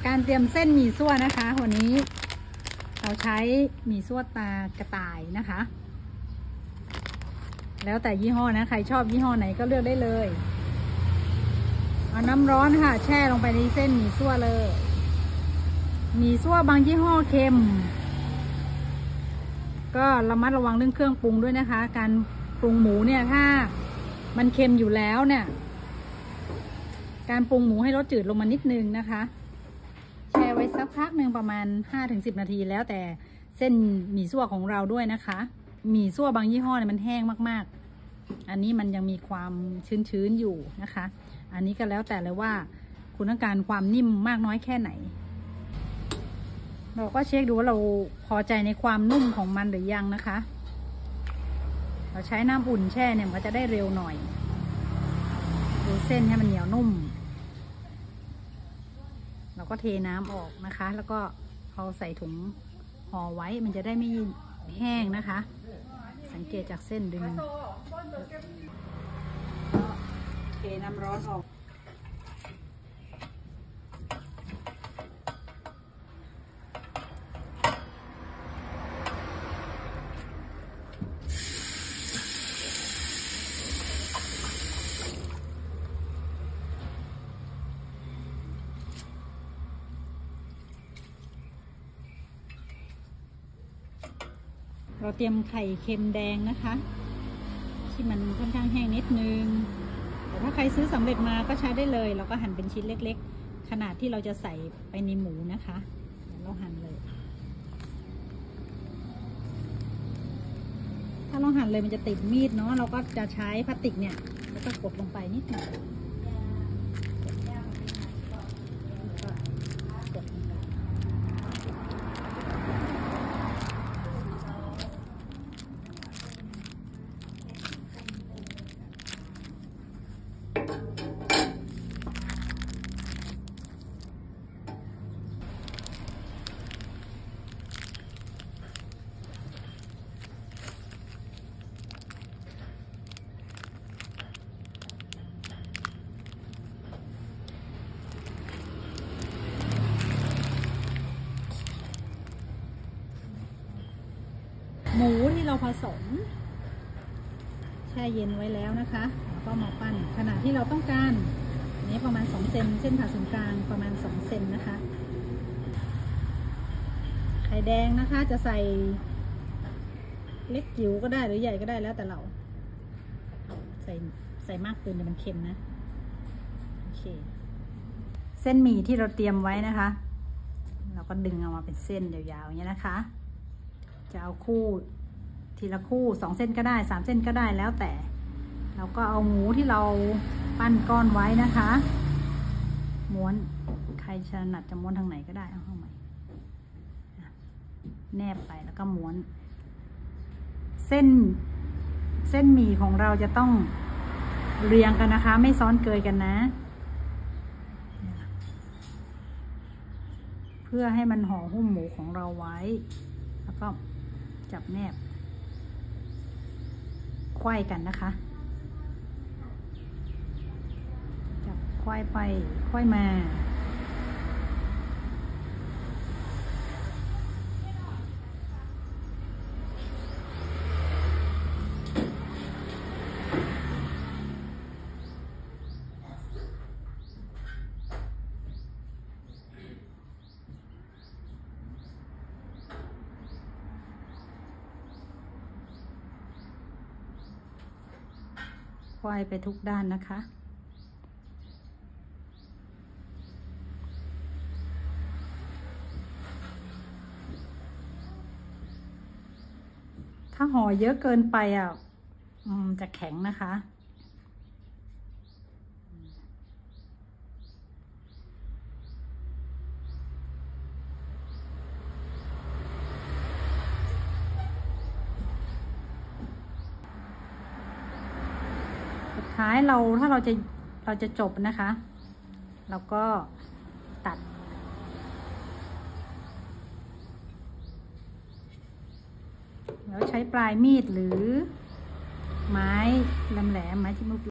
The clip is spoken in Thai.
การเตรียมเส้นหมี่ซั่วนะคะวันนี้เราใช้หมี่ซั่วตากระต่ายนะคะแล้วแต่ยี่ห้อนะใครชอบยี่ห้อไหนก็เลือกได้เลยเอาน้ำร้อนค่ะแช่ลงไปในเส้นหมี่ซั่วเลยหมี่ซั่วบางยี่ห้อเค็มก็ระมัดระวังเรื่องเครื่องปรุงด้วยนะคะการปรุงหมูเนี่ยถ้ามันเค็มอยู่แล้วเนี่ยการปรุงหมูให้รสจืดลงมานิดนึงนะคะแช่ไว้สักพักหนึ่งประมาณ 5-10 นาทีแล้วแต่เส้นหมี่ซั่วของเราด้วยนะคะหมี่ซั่วบางยี่ห้อเนี่ยมันแห้งมากๆอันนี้มันยังมีความชื้นๆอยู่นะคะอันนี้ก็แล้วแต่เลยว่าคุณต้องการความนิ่มมากน้อยแค่ไหนเราก็เช็คดูว่าเราพอใจในความนุ่มของมันหรือยังนะคะเราใช้น้ำอุ่นแช่เนี่ยมันก็จะได้เร็วหน่อยดูเส้นให้มันเหนียวนุ่มเราก็เทน้ำออกนะคะแล้วก็เอาใส่ถุงห่อไว้มันจะได้ไม่แห้งนะคะสังเกตจากเส้นดึงเทน้ำร้อนออกเราเตรียมไข่เค็มแดงนะคะที่มันค่อนข้างแห้งนิดนึงแต่ถ้าใครซื้อสำเร็จมาก็ใช้ได้เลยเราก็หั่นเป็นชิ้นเล็กๆขนาดที่เราจะใส่ไปในหมูนะคะเดี๋ยวเราหั่นเลยถ้าเราหั่นเลยมันจะติดมีดเนาะเราก็จะใช้พลาสติกเนี่ยแล้วก็กดลงไปนิดหน่อยหมูที่เราผสมแช่เย็นไว้แล้วนะคะแล้วก็มาปั้นขนาดที่เราต้องการนี้ประมาณ2 เซนเส้นผ่าศูนย์กลางประมาณ2 เซนนะคะไข่แดงนะคะจะใส่เล็กจิ๋วก็ได้หรือใหญ่ก็ได้แล้วแต่เราใส่มากเกินเดี๋ยวมันเค็มนะโอเคเส้นหมี่ที่เราเตรียมไว้นะคะเราก็ดึงออกมาเป็นเส้นยาวๆอย่างนี้นะคะจะเอาคู่ทีละคู่2 เส้นก็ได้3 เส้นก็ได้แล้วแต่เราก็เอาหมูที่เราปั้นก้อนไว้นะคะม้วนใครถนัดจะม้วนทางไหนก็ได้เอาเข้ามาแนบไปแล้วก็ม้วนเส้นหมี่ของเราจะต้องเรียงกันนะคะไม่ซ้อนเกยกันนะเพื่อให้มันห่อหุ้มหมูของเราไว้แล้วก็จับแนบไขว้กันนะคะจับไขว้ไปไขว้มาไขว้ไปทุกด้านนะคะถ้าห่อเยอะเกินไปจะแข็งนะคะท้ายถ้าเราจะจบนะคะเราก็ตัด แล้วใช้ปลายมีดหรือไม้แหลมๆไม้จิ้ม